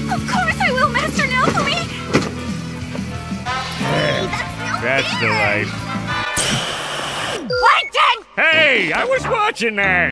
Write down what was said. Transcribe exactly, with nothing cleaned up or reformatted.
Of course I will, Master Naofumi! Hey, that's no That's the fair. life. Plankton! Hey, I was watching that!